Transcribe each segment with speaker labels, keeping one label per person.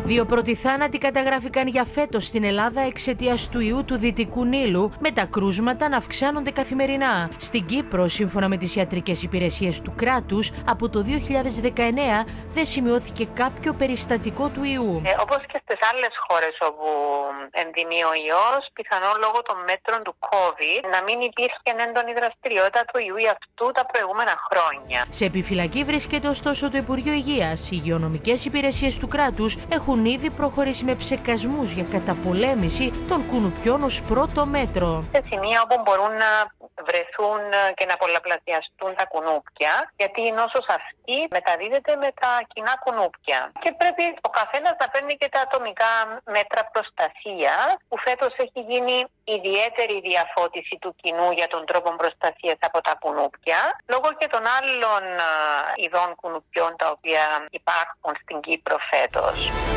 Speaker 1: Δύο πρώτοι θάνατοι καταγράφηκαν για φέτος στην Ελλάδα εξαιτίας του ιού του Δυτικού Νείλου, με τα κρούσματα να αυξάνονται καθημερινά. Στην Κύπρο, σύμφωνα με τις ιατρικές υπηρεσίες του κράτους, από το 2019 δεν σημειώθηκε κάποιο περιστατικό του ιού.
Speaker 2: Όπως και στις άλλες χώρες όπου ενδυμεί ο ιός, πιθανόν λόγω των μέτρων του COVID να μην υπήρχε έντονη δραστηριότητα του ιού αυτού τα προηγούμενα χρόνια.
Speaker 1: Σε επιφυλακή βρίσκεται ωστόσο το Υπουργείο Υγείας. Οι υγειονομικές υπηρεσίες του κράτους έχουν ήδη προχωρήσει με ψεκασμούς για καταπολέμηση των κουνουπιών ως πρώτο μέτρο.
Speaker 2: Σε σημεία όπου μπορούν να βρεθούν και να πολλαπλασιαστούν τα κουνούπια, γιατί η νόσος αυτή μεταδίδεται με τα κοινά κουνούπια. Και πρέπει ο καθένας να παίρνει και τα ατομικά μέτρα προστασίας, που φέτος έχει γίνει ιδιαίτερη διαφώτιση του κοινού για τον τρόπο προστασίας από τα κουνούπια, λόγω και των άλλων ειδών κουνουπιών τα οποία υπάρχουν στην Κύπρο φέτος.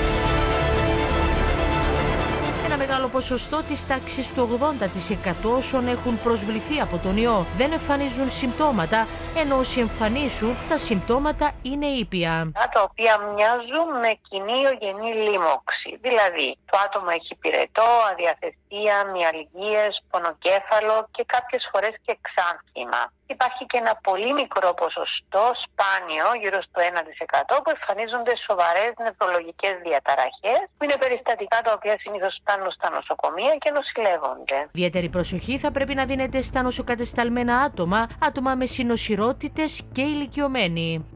Speaker 1: Ένα μεγάλο ποσοστό της τάξης του 80% όσων έχουν προσβληθεί από τον ιό δεν εμφανίζουν συμπτώματα, ενώ όσοι εμφανίσουν τα συμπτώματα είναι ήπια.
Speaker 2: Τα οποία μοιάζουν με κοινή λίμωξη. Δηλαδή, το άτομο έχει πυρετό, αδιαθεσία, μυαλγίες, πονοκέφαλο και κάποιες φορές και εξάνθημα. Υπάρχει και ένα πολύ μικρό ποσοστό, σπάνιο, γύρω στο 1%, που εμφανίζονται σοβαρές νευρολογικές διαταραχές, που είναι περιστατικά τα οποία συνήθως φτάνουν στα νοσοκομεία και νοσηλεύονται.
Speaker 1: Ιδιαίτερη προσοχή θα πρέπει να δίνεται στα νοσοκατεσταλμένα άτομα με συνοσηρότητες και ηλικιωμένοι.